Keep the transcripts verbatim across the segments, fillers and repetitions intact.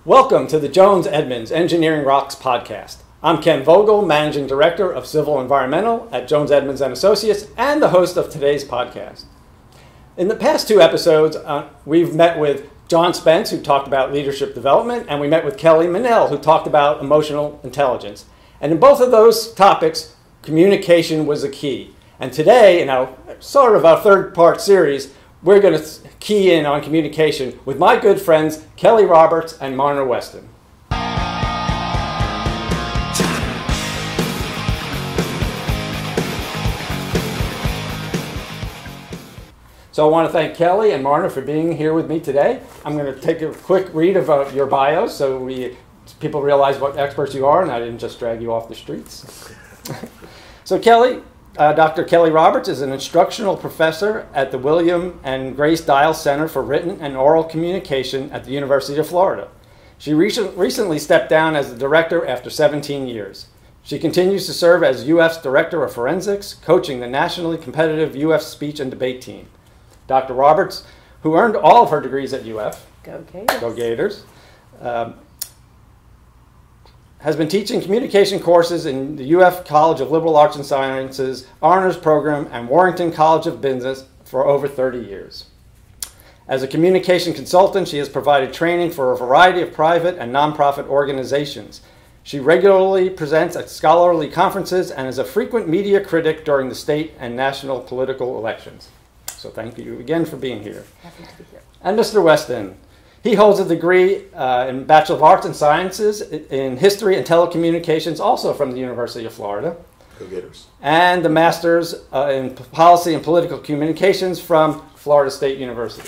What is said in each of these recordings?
Welcome to the Jones Edmonds Engineering Rocks podcast. I'm Ken Vogel, Managing Director of Civil Environmental at Jones Edmonds and Associates and the host of today's podcast. In the past two episodes, uh, we've met with John Spence, who talked about leadership development, and we met with Kellie Manel, who talked about emotional intelligence. And in both of those topics, communication was a key. And today, in our sort of our third part series, we're going to key in on communication with my good friends, Kellie Roberts and Marna Weston. So I want to thank Kellie and Marna for being here with me today. I'm going to take a quick read of uh, your bios so we people realize what experts you are and I didn't just drag you off the streets. So Kellie, Uh, Doctor Kellie Roberts is an instructional professor at the William and Grace Dial Center for Written and Oral Communication at the University of Florida. She recent, recently stepped down as the director after seventeen years. She continues to serve as U F's Director of Forensics, coaching the nationally competitive U F speech and debate team. Doctor Roberts, who earned all of her degrees at U F, Go Gators, Go Gators um, has been teaching communication courses in the U F College of Liberal Arts and Sciences Honors Program and Warrington College of Business for over thirty years. As a communication consultant, she has provided training for a variety of private and nonprofit organizations. She regularly presents at scholarly conferences and is a frequent media critic during the state and national political elections. So thank you again for being here. Happy to be here. And Mister Weston. He holds a degree uh, in Bachelor of Arts and Sciences in History and Telecommunications, also from the University of Florida. Go Gators. And the Master's uh, in Policy and Political Communications from Florida State University.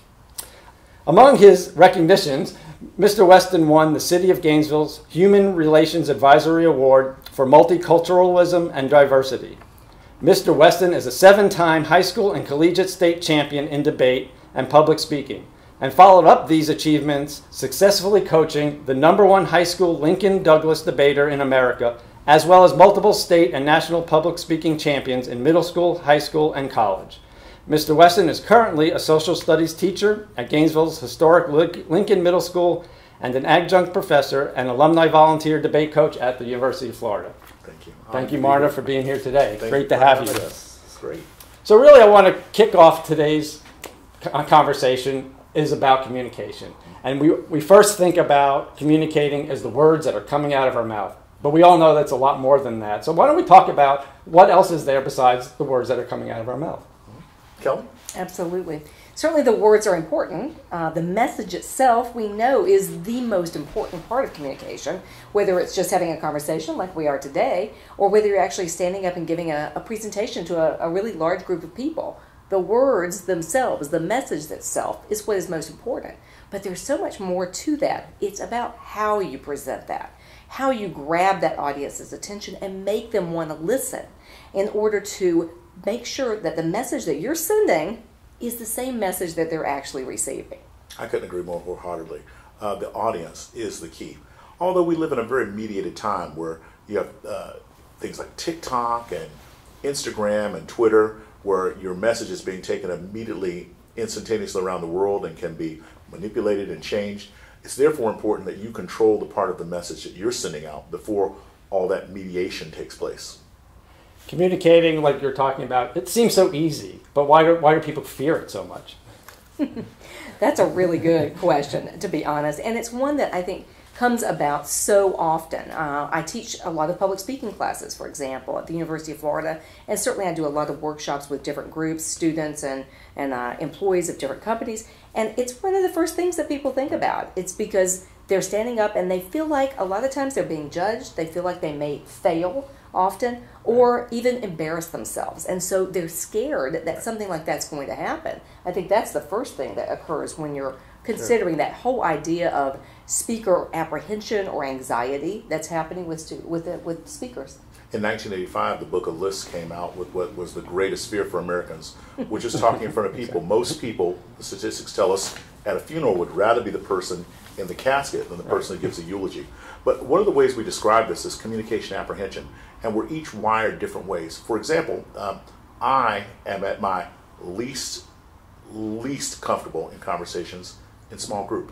Among his recognitions, Mister Weston won the City of Gainesville's Human Relations Advisory Award for Multiculturalism and Diversity. Mister Weston is a seven-time high school and collegiate state champion in debate and public speaking, and followed up these achievements successfully coaching the number one high school Lincoln Douglas debater in America, as well as multiple state and national public speaking champions in middle school, high school, and college. Mister Weston is currently a social studies teacher at Gainesville's historic Lincoln Middle School and an adjunct professor and alumni volunteer debate coach at the University of Florida. Thank you. Thank you, Marna, for being here today. Thank Great you to have you. It's great. So really, I want to kick off today's conversation is about communication. And we, we first think about communicating as the words that are coming out of our mouth. But we all know that's a lot more than that. So why don't we talk about what else is there besides the words that are coming out of our mouth? Kellie? Absolutely. Certainly the words are important. Uh, the message itself, we know, is the most important part of communication, whether it's just having a conversation like we are today, or whether you're actually standing up and giving a, a presentation to a, a really large group of people. The words themselves, the message itself, is what is most important. But there's so much more to that. It's about how you present that, how you grab that audience's attention and make them want to listen in order to make sure that the message that you're sending is the same message that they're actually receiving. I couldn't agree more wholeheartedly. Uh, the audience is the key. Although we live in a very mediated time where you have uh, things like TikTok and Instagram and Twitter, where your message is being taken immediately, instantaneously around the world and can be manipulated and changed. It's therefore important that you control the part of the message that you're sending out before all that mediation takes place. Communicating, like you're talking about, it seems so easy, but why do, why do people fear it so much? That's a really good question, to be honest, and it's one that I think comes about so often. Uh, I teach a lot of public speaking classes, for example, at the University of Florida, and certainly I do a lot of workshops with different groups, students and, and uh, employees of different companies, and it's one of the first things that people think about. It's because they're standing up and they feel like a lot of times they're being judged, they feel like they may fail often, or even embarrass themselves, and so they're scared that something like that's going to happen. I think that's the first thing that occurs when you're considering that whole idea of speaker apprehension or anxiety that's happening with stu- with the, with speakers. In nineteen eighty-five, the book of lists came out with what was the greatest fear for Americans, which is talking in front of people. Most people, the statistics tell us, at a funeral would rather be the person in the casket than the person who gives a eulogy. But one of the ways we describe this is communication apprehension, and we're each wired different ways. For example, um, I am at my least least comfortable in conversations in small group.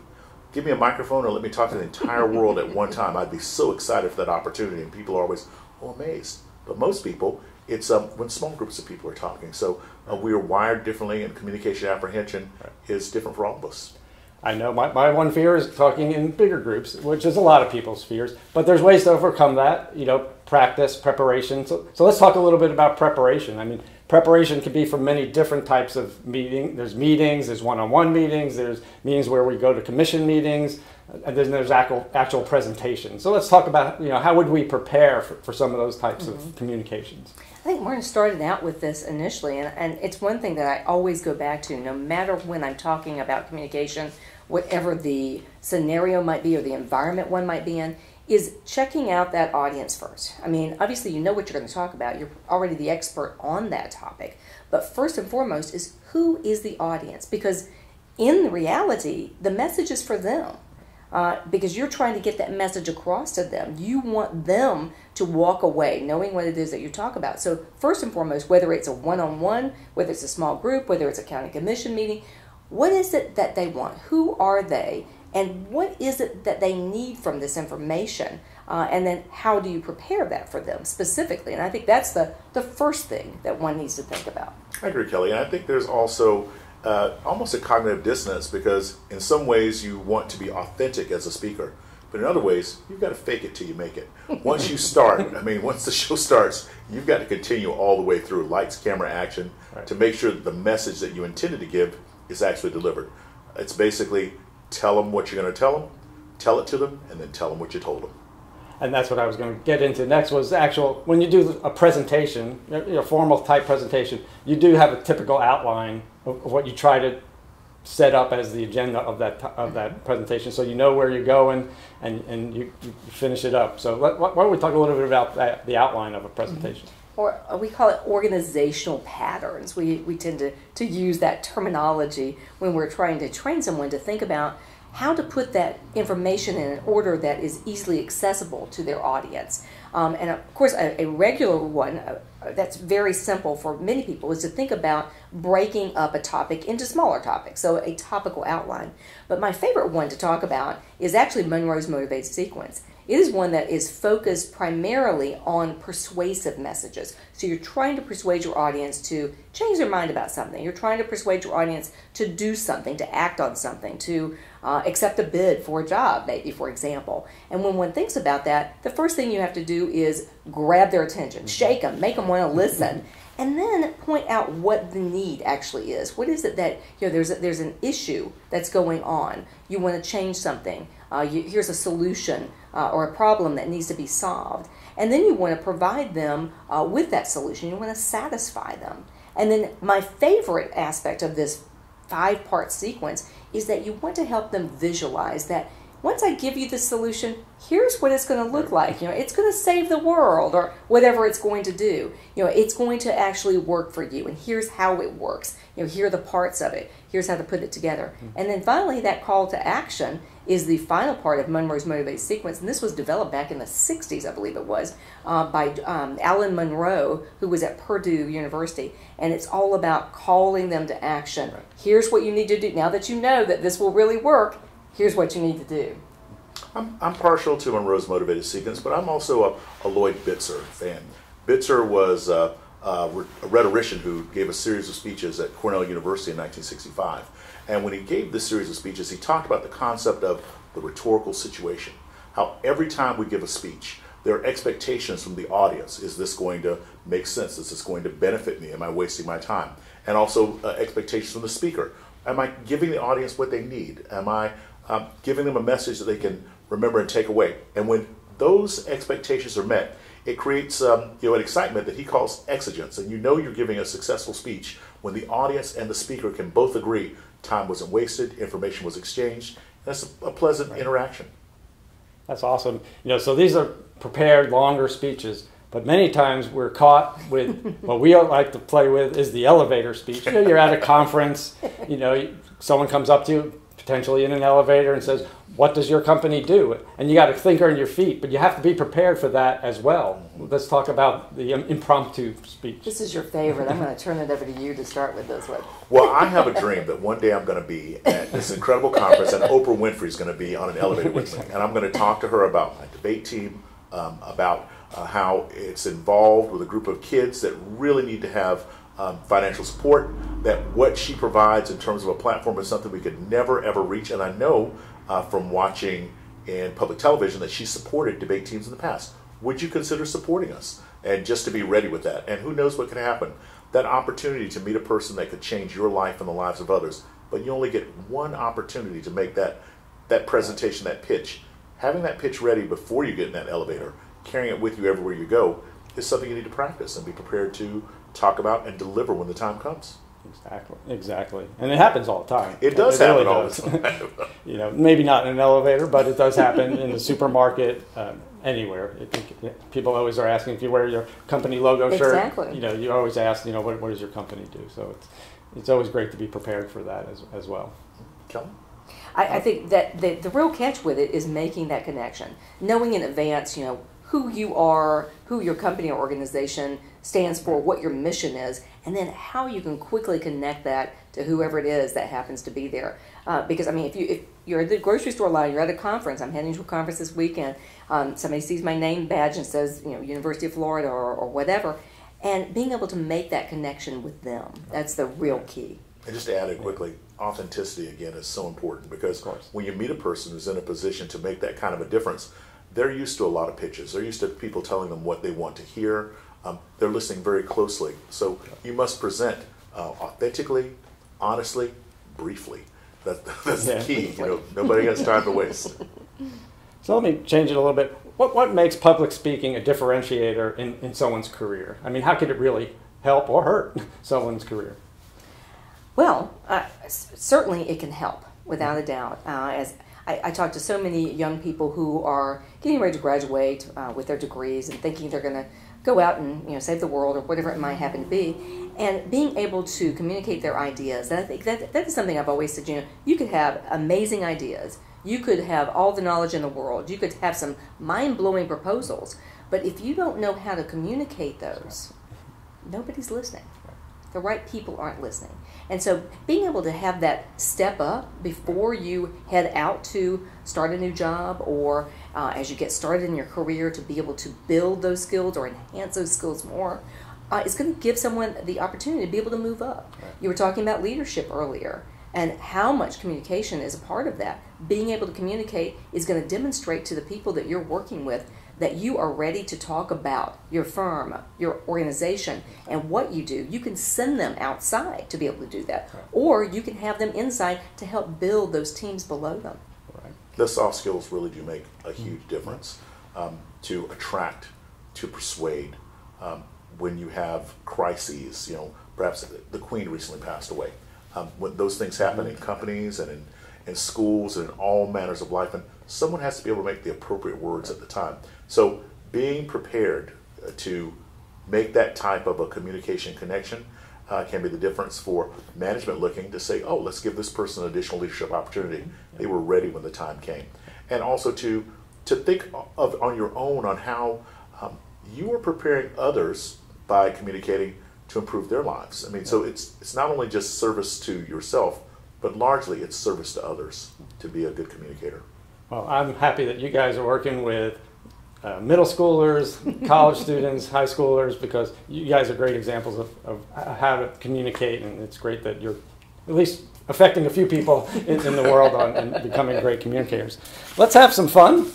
give me a microphone and let me talk to the entire world at one time. I'd be so excited for that opportunity, and people are always oh, amazed. But most people, it's um, when small groups of people are talking. So uh, we are wired differently, and communication apprehension right. is different for all of us. I know my, my one fear is talking in bigger groups, which is a lot of people's fears, but there's ways to overcome that, you know, practice, preparation. So, so let's talk a little bit about preparation. I mean, preparation can be for many different types of meeting. There's meetings, there's one-on-one meetings, there's meetings where we go to commission meetings, and then there's actual, actual presentations. So let's talk about, you know, how would we prepare for, for some of those types mm-hmm. of communications? I think Marna started out with this initially, and, and it's one thing that I always go back to, no matter when I'm talking about communication, whatever the scenario might be or the environment one might be in, is checking out that audience first. I mean, obviously you know what you're going to talk about. You're already the expert on that topic. But first and foremost is who is the audience? Because in reality, the message is for them. Uh, because you're trying to get that message across to them. You want them to walk away knowing what it is that you talk about. So first and foremost, whether it's a one-on-one, whether it's a small group, whether it's a county commission meeting, what is it that they want? Who are they? And what is it that they need from this information? Uh, and then how do you prepare that for them specifically? And I think that's the, the first thing that one needs to think about. I agree, Kelly. And I think there's also uh, almost a cognitive dissonance, because in some ways you want to be authentic as a speaker. But in other ways, you've got to fake it till you make it. Once you start, I mean, once the show starts, you've got to continue all the way through, lights, camera, action, right. to make sure that the message that you intended to give is actually delivered. It's basically tell them what you're going to tell them, tell it to them, and then tell them what you told them. And that's what I was going to get into next, was actual, when you do a presentation, a formal type presentation, you do have a typical outline of what you try to set up as the agenda of that of that presentation, so you know where you're going, and, and you, you finish it up. So let, why don't we talk a little bit about that, the outline of a presentation. Mm-hmm. Or we call it organizational patterns. We, we tend to, to use that terminology when we're trying to train someone to think about how to put that information in an order that is easily accessible to their audience. Um, and of course, a, a regular one uh, that's very simple for many people is to think about breaking up a topic into smaller topics, so a topical outline. But my favorite one to talk about is actually Monroe's Motivated Sequence. It is one that is focused primarily on persuasive messages. So you're trying to persuade your audience to change their mind about something. You're trying to persuade your audience to do something, to act on something, to uh, accept a bid for a job, maybe, for example. And when one thinks about that, the first thing you have to do is grab their attention, shake them, make them want to listen, and then point out what the need actually is. What is it that, you know, there's, a, there's an issue that's going on. You want to change something. Uh, you, here's a solution uh, or a problem that needs to be solved. And then you want to provide them uh, with that solution. You want to satisfy them. And then my favorite aspect of this five-part sequence is that you want to help them visualize that once I give you the solution, here's what it's going to look like. You know, it's going to save the world, or whatever it's going to do. You know, it's going to actually work for you, and here's how it works. You know, here are the parts of it. Here's how to put it together. And then finally, that call to action is the final part of Monroe's Motivated Sequence, and this was developed back in the sixties, I believe it was, uh, by um, Alan Monroe, who was at Purdue University, and it's all about calling them to action. Right. Here's what you need to do. Now that you know that this will really work, here's what you need to do. I'm, I'm partial to Monroe's Motivated Sequence, but I'm also a, a Lloyd Bitzer fan. Bitzer was uh, uh, a rhetorician who gave a series of speeches at Cornell University in nineteen sixty-five. And when he gave this series of speeches, he talked about the concept of the rhetorical situation. How every time we give a speech, there are expectations from the audience. Is this going to make sense? Is this going to benefit me? Am I wasting my time? And also uh, expectations from the speaker. Am I giving the audience what they need? Am I um, giving them a message that they can remember and take away? And when those expectations are met, it creates um, you know, an excitement that he calls exigence. And you know you're giving a successful speech when the audience and the speaker can both agree time wasn't wasted, information was exchanged. That's a, a pleasant right. interaction. That's awesome. You know, so these are prepared longer speeches, but many times we're caught with what we like to play with is the elevator speech. You know, you're at a conference, you know, someone comes up to you, potentially in an elevator and says, what does your company do? And you got to think on your feet, but you have to be prepared for that as well. Let's talk about the um, impromptu speech. This is your favorite. I'm going to turn it over to you to start with this one. Well, I have a dream that one day I'm going to be at this incredible conference and Oprah Winfrey's going to be on an elevator with me. And I'm going to talk to her about my debate team, um, about uh, how it's involved with a group of kids that really need to have um, financial support, that what she provides in terms of a platform is something we could never, ever reach. And I know uh, from watching in public television that she supported debate teams in the past. Would you consider supporting us? And just to be ready with that. And who knows what could happen. That opportunity to meet a person that could change your life and the lives of others, but you only get one opportunity to make that that presentation, that pitch. Having that pitch ready before you get in that elevator, carrying it with you everywhere you go, is something you need to practice and be prepared to talk about and deliver when the time comes. Exactly, exactly. And it happens all the time. It does it happen really all does. the time. You know, maybe not in an elevator, but it does happen in the supermarket, um, anywhere. I think people always are asking if you wear your company logo shirt. Exactly. You know, you always ask, you know, what, what does your company do? So it's it's always great to be prepared for that as as well. Kelly? I, I think that the, the real catch with it is making that connection, knowing in advance, you know, who you are, who your company or organization stands for, what your mission is, and then how you can quickly connect that to whoever it is that happens to be there. Uh, because I mean, if you if you're at the grocery store line, you're at a conference. I'm heading to a conference this weekend. Um, somebody sees my name badge and says, you know, University of Florida or, or whatever, and being able to make that connection with them—that's the real key. And just to add it quickly, authenticity again is so important, because when you meet a person who's in a position to make that kind of a difference, they're used to a lot of pitches. They're used to people telling them what they want to hear. Um, they're listening very closely. So you must present uh, authentically, honestly, briefly. That, that's Yeah. the key. You know, nobody has time to waste. So let me change it a little bit. What what makes public speaking a differentiator in, in someone's career? I mean, how could it really help or hurt someone's career? Well, uh, s- certainly it can help, without a doubt. Uh, as I, I talk to so many young people who are getting ready to graduate uh, with their degrees and thinking they're going to go out and you know save the world or whatever it might happen to be, and being able to communicate their ideas. And I think that that is something I've always said. You know, you could have amazing ideas, you could have all the knowledge in the world, you could have some mind-blowing proposals, but if you don't know how to communicate those, nobody's listening. The right people aren't listening. And so being able to have that step up before you head out to start a new job, or uh, as you get started in your career, to be able to build those skills or enhance those skills more, uh, is going to give someone the opportunity to be able to move up. Right. You were talking about leadership earlier, and how much communication is a part of that. Being able to communicate is going to demonstrate to the people that you're working with that you are ready to talk about your firm, your organization, and what you do. You can send them outside to be able to do that. Right. Or you can have them inside to help build those teams below them. Right. The soft skills really do make a huge difference, um, to attract, to persuade. Um, when you have crises, you know, perhaps the Queen recently passed away. Um, when those things happen in companies and in, in schools and in all manners of life, and someone has to be able to make the appropriate words at the time. So being prepared uh, to make that type of a communication connection uh, can be the difference for management looking to say, oh, let's give this person an additional leadership opportunity. They were ready when the time came. And also to, to think of on your own on how um, you are preparing others by communicating to improve their lives. I mean, so it's it's not only just service to yourself, but largely it's service to others to be a good communicator. Well, I'm happy that you guys are working with uh, middle schoolers, college students, high schoolers, because you guys are great examples of, of how to communicate, and it's great that you're at least affecting a few people in, in the world on, and becoming great communicators. Let's have some fun.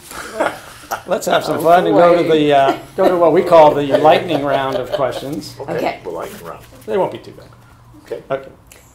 Let's have some Oh, fun and go to boy. the uh, go to what we call the lightning round of questions. Okay, Okay. the lightning round. They won't be too bad. Okay. Okay.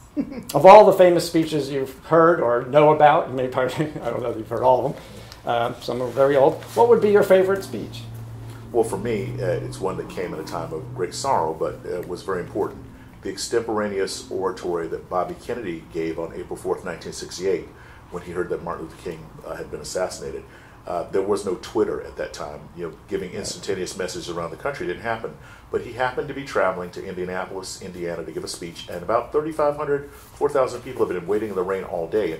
Of all the famous speeches you've heard or know about, you may probably, I don't know if you've heard all of them. Uh, some are very old. What would be your favorite speech? Well, for me, uh, it's one that came at a time of great sorrow, but uh, was very important. The extemporaneous oratory that Bobby Kennedy gave on April fourth, nineteen sixty-eight, when he heard that Martin Luther King uh, had been assassinated. Uh, there was no Twitter at that time. You know, giving instantaneous messages around the country didn't happen. But he happened to be traveling to Indianapolis, Indiana, to give a speech, and about thirty-five hundred, four thousand people had been waiting in the rain all day, and his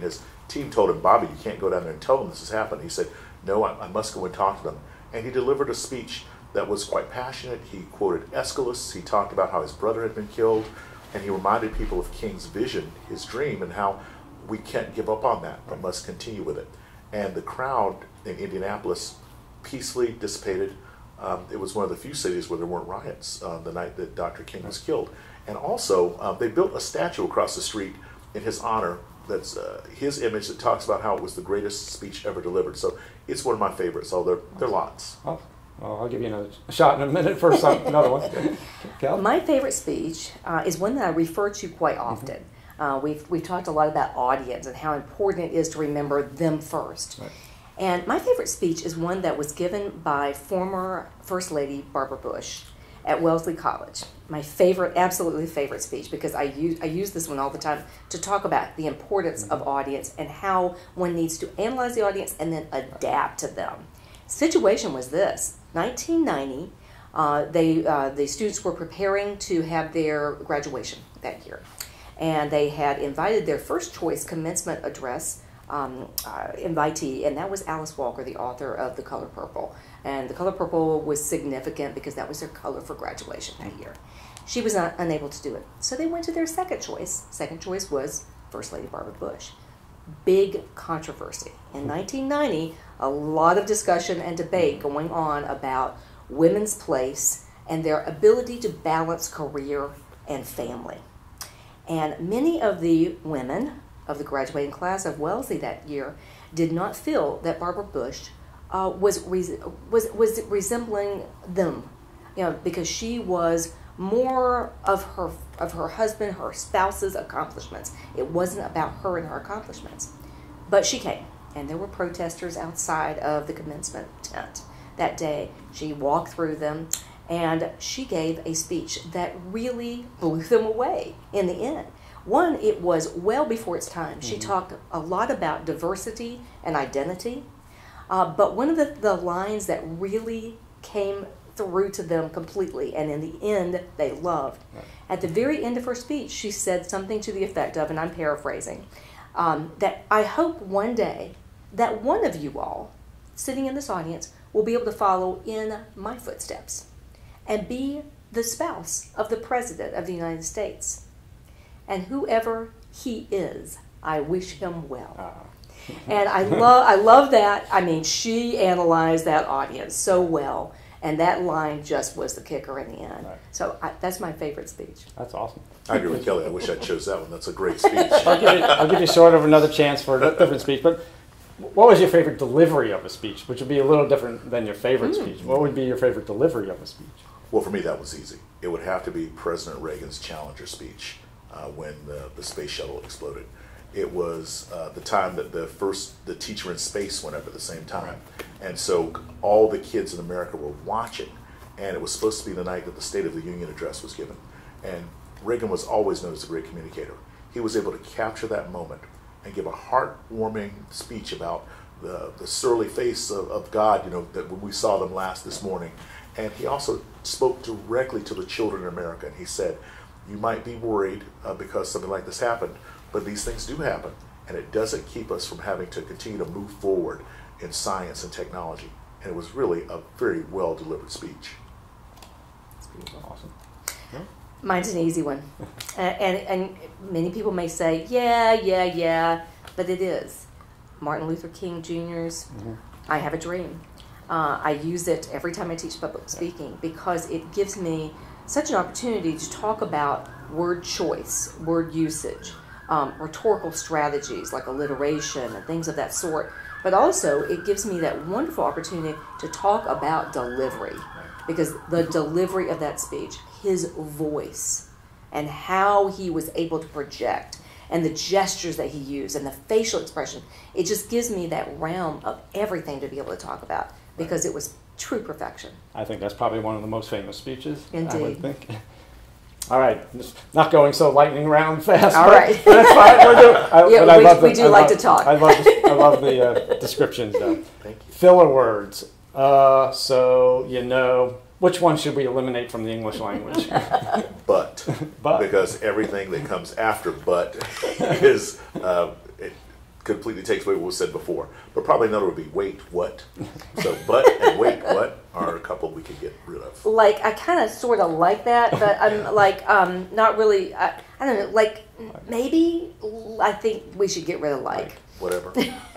team told him, Bobby, you can't go down there and tell them this has happened. He said, no, I, I must go and talk to them. And he delivered a speech that was quite passionate. He quoted Aeschylus. He talked about how his brother had been killed. And he reminded people of King's vision, his dream, and how we can't give up on that, but must continue with it. And the crowd in Indianapolis peacefully dissipated. Um, it was one of the few cities where there weren't riots uh, the night that Doctor King was killed. And also, uh, they built a statue across the street in his honor. That's uh, his image that talks about how it was the greatest speech ever delivered. So it's one of my favorites. So there, there are lots. Oh, well, I'll give you another shot in a minute for some, another one. Kellie? My favorite speech uh, is one that I refer to quite often. Mm-hmm. uh, we've, we've talked a lot about audience and how important it is to remember them first. Right. And my favorite speech is one that was given by former First Lady Barbara Bush at Wellesley College. My favorite, absolutely favorite speech, because I use, I use this one all the time to talk about the importance mm-hmm. of audience and how one needs to analyze the audience and then adapt to them. Situation was this: nineteen ninety, uh, they, uh, the students were preparing to have their graduation that year. And they had invited their first choice commencement address Um, uh, invitee, and that was Alice Walker, the author of The Color Purple. And The Color Purple was significant because that was their color for graduation that year. She was not unable to do it. So they went to their second choice. Second choice was First Lady Barbara Bush. Big controversy. In nineteen ninety, a lot of discussion and debate going on about women's place and their ability to balance career and family. And many of the women of the graduating class of Wellesley that year did not feel that Barbara Bush uh, was, res was was resembling them, you know, because she was more of her of her husband, her spouse's accomplishments. It wasn't about her and her accomplishments. But she came, and there were protesters outside of the commencement tent that day. She walked through them, and she gave a speech that really blew them away in the end. One, it was well before its time. Mm-hmm. She talked a lot about diversity and identity, uh, but one of the, the lines that really came through to them completely, and in the end, they loved. Right. At the very end of her speech, she said something to the effect of, and I'm paraphrasing, um, that I hope one day that one of you all, sitting in this audience, will be able to follow in my footsteps and be the spouse of the President of the United States. And whoever he is, I wish him well. Uh, and I love, I love that. I mean, she analyzed that audience so well, and that line just was the kicker in the end. Right. So I, that's my favorite speech. That's awesome. I agree with Kellie. I wish I chose that one. That's a great speech. I'll, give you, I'll give you sort of another chance for a different speech. But what was your favorite delivery of a speech, which would be a little different than your favorite mm. speech? What would be your favorite delivery of a speech? Well, for me, that was easy. It would have to be President Reagan's Challenger speech. Uh, when the, the space shuttle exploded. It was uh, the time that the first, the teacher in space went up at the same time. And so all the kids in America were watching, and it was supposed to be the night that the State of the Union address was given. And Reagan was always known as a great communicator. He was able to capture that moment and give a heartwarming speech about the, the surly face of, of God, you know, that when we saw them last this morning. And he also spoke directly to the children in America, and he said, you might be worried uh, because something like this happened, but these things do happen, and it doesn't keep us from having to continue to move forward in science and technology. And it was really a very well-delivered speech. That's beautiful. Awesome. Yeah. Mine's an easy one. uh, and, and many people may say, yeah, yeah, yeah, but it is. Martin Luther King Junior's mm-hmm. I Have a Dream. Uh, I use it every time I teach public speaking because it gives me such an opportunity to talk about word choice, word usage, um, rhetorical strategies like alliteration and things of that sort. But also, it gives me that wonderful opportunity to talk about delivery, because the delivery of that speech, his voice, and how he was able to project, and the gestures that he used, and the facial expression, it just gives me that realm of everything to be able to talk about, because it was true perfection. I think that's probably one of the most famous speeches. Indeed. I would think. All right, not going so lightning round fast. All but, right. But that's fine. We'll do, I, yeah, but we, I love we the, do I like love, to talk. I love, I love the uh, descriptions, though. Thank you. Filler words. Uh, so, you know, which one should we eliminate from the English language? But. But. Because everything that comes after but is uh, completely takes away what was said before. But probably another would be wait, what? So but and wait, what are a couple we could get rid of. Like, I kind of sort of like that, but I'm like, um, not really, I, I don't know, like, maybe I think we should get rid of like. Like, whatever.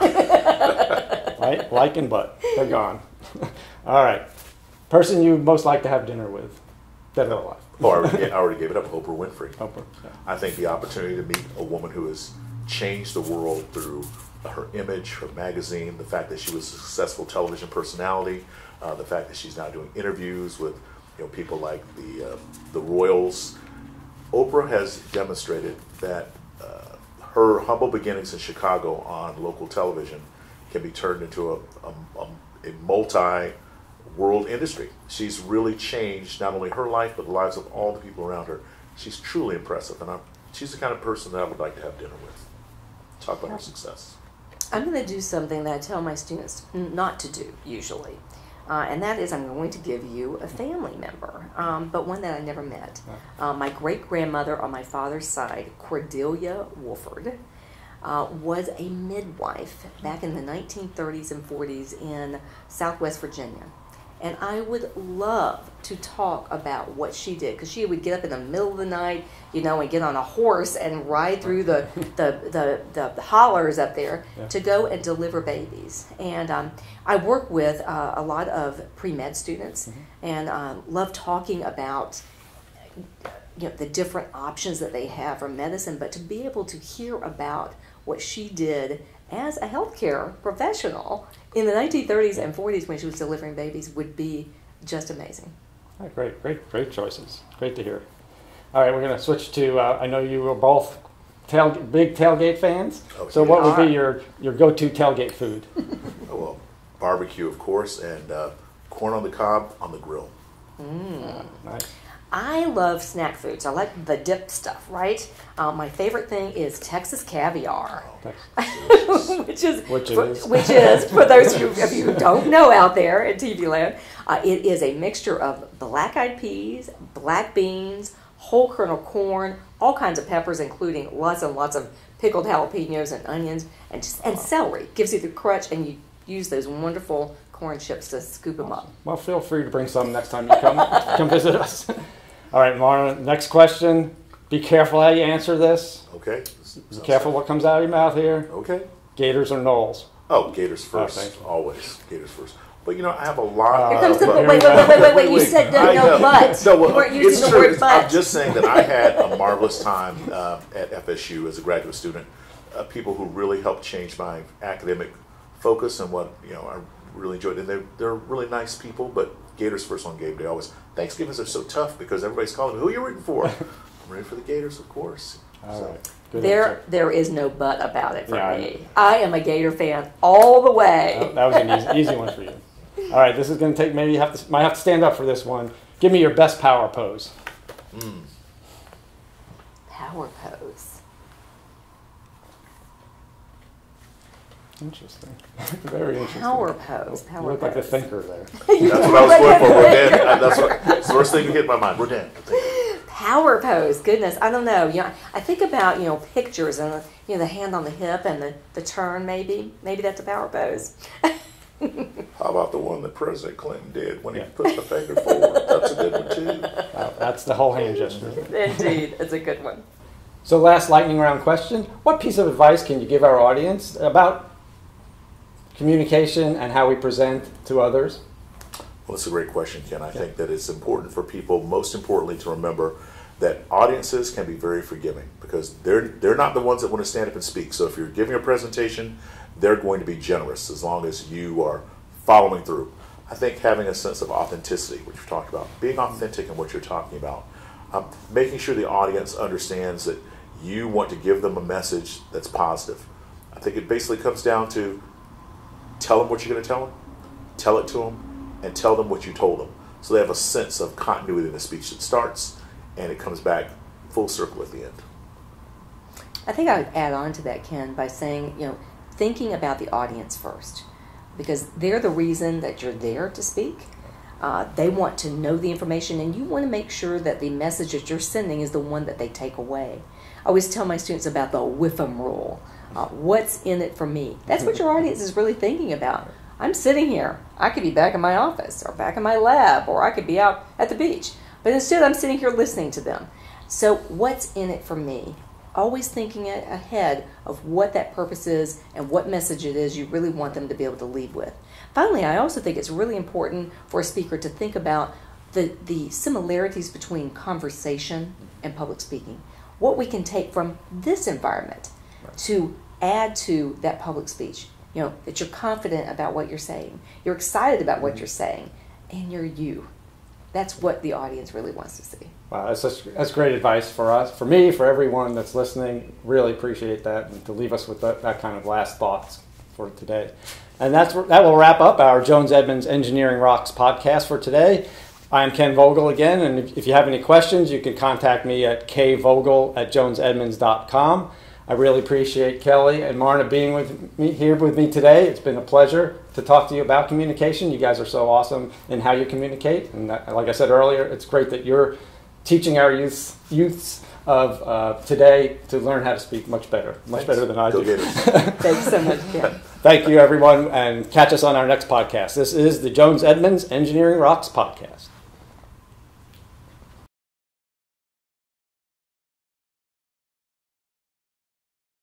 Like, like and but. They're gone. All right. Person you most like to have dinner with. Dead or alive. Oh, I already, I already gave it up. Oprah Winfrey. Oprah, yeah. I think the opportunity to meet a woman who has changed the world through her image, her magazine, the fact that she was a successful television personality, uh, the fact that she's now doing interviews with you know people like the uh, the royals. Oprah has demonstrated that uh, her humble beginnings in Chicago on local television can be turned into a, a, a multi-world industry. She's really changed not only her life, but the lives of all the people around her. She's truly impressive, and I'm, she's the kind of person that I would like to have dinner with. Talk about her success. I'm going to do something that I tell my students not to do, usually. Uh, and that is I'm going to give you a family member, um, but one that I never met. Uh, my great-grandmother on my father's side, Cordelia Wolford, uh, was a midwife back in the nineteen thirties and forties in Southwest Virginia. And I would love to talk about what she did, because she would get up in the middle of the night, you know, and get on a horse and ride through the the, the, the, the hollers up there yeah. to go and deliver babies. And um, I work with uh, a lot of pre-med students mm-hmm. and um, love talking about you know, the different options that they have for medicine, but to be able to hear about what she did as a healthcare professional in the nineteen thirties and forties when she was delivering babies would be just amazing. All right, great, great, great choices. Great to hear. All right, we're going to switch to, uh, I know you were both tail, big tailgate fans. Oh, so yeah. What would be your, your go-to tailgate food? Oh, well, barbecue, of course, and uh, corn on the cob on the grill. Mm. Uh, nice. I love snack foods. I like the dip stuff, right? Um, my favorite thing is Texas caviar, oh, which is which for, is which is for those of you who don't know out there in T V land, uh, it is a mixture of black-eyed peas, black beans, whole kernel corn, all kinds of peppers, including lots and lots of pickled jalapenos and onions, and just, and celery. Gives you the crunch, and you use those wonderful corn chips to scoop them up. Well, feel free to bring some next time you come come visit us. All right, Marna, next question. Be careful how you answer this. Okay. Be careful what comes out of your mouth here. Okay. Gators or Knowles? Oh, Gators first. Oh, always. Gators first. But, you know, I have a lot Here of... comes the, wait, wait, wait, wait, wait, wait. You said no, no, but. No, well, you weren't using it's the true. word but. I'm just saying that I had a marvelous time uh, at F S U as a graduate student. Uh, people who really helped change my academic focus and what, you know, I really enjoyed. And they're, they're really nice people, but Gators first on game day always. Thanksgivings are so tough because everybody's calling me, who are you rooting for? I'm rooting for the Gators, of course. All so. right. Good There, answer. there is no but about it for Yeah, me. I am a Gator fan all the way. Oh, that was an easy, easy one for you. All right, this is going to take, maybe you have to, might have to stand up for this one. Give me your best power pose. Mm. Power pose. Interesting. Very interesting. Power pose. Power You look pose. like a thinker there. That's what I was going for. We're dead. That's, what, that's the first thing that hit my mind. We're dead. Power pose. Goodness, I don't know. You know, I think about you know pictures and the, you know the hand on the hip and the, the turn. Maybe maybe that's a power pose. How about the one that President Clinton did when he Yeah. put the finger forward? That's a good one too. Wow, that's the whole hand gesture. Indeed, it's a good one. So last lightning round question. What piece of advice can you give our audience about communication and how we present to others? Well, that's a great question, Ken. I think that it's important for people, most importantly, to remember that audiences can be very forgiving because they're they're not the ones that want to stand up and speak. So if you're giving a presentation, they're going to be generous as long as you are following through. I think having a sense of authenticity, which you're talking about, being authentic in what you're talking about, um, making sure the audience understands that you want to give them a message that's positive. I think it basically comes down to tell them what you're going to tell them, tell it to them, and tell them what you told them. So they have a sense of continuity in the speech that starts and it comes back full circle at the end. I think I would add on to that, Ken, by saying, you know, thinking about the audience first, because they're the reason that you're there to speak. Uh, they want to know the information, and you want to make sure that the message that you're sending is the one that they take away. I always tell my students about the W I F M rule. Uh, what's in it for me? That's what your audience is really thinking about. I'm sitting here. I could be back in my office or back in my lab, or I could be out at the beach. But instead, I'm sitting here listening to them. So what's in it for me? Always thinking ahead of what that purpose is and what message it is you really want them to be able to leave with. Finally, I also think it's really important for a speaker to think about the, the similarities between conversation and public speaking. What we can take from this environment to add to that public speech. You know, that you're confident about what you're saying, you're excited about what you're saying, and you're you. That's what the audience really wants to see. Wow, that's, such, that's great advice for us, for me, for everyone that's listening. Really appreciate that, and to leave us with that, that kind of last thoughts for today. And that's that will wrap up our Jones Edmonds Engineering Rocks podcast for today. I'm Ken Vogel again, and if, if you have any questions, you can contact me at k vogel at jones edmonds dot com. I really appreciate Kellie and Marna being with me here with me today. It's been a pleasure to talk to you about communication. You guys are so awesome in how you communicate, and that, like I said earlier, it's great that you're teaching our youth, youths of uh, today to learn how to speak much better, much Thanks. better than I Go do. get it. Thanks so much, Ken. Thank you, everyone, and catch us on our next podcast. This is the Jones Edmonds Engineering Rocks podcast.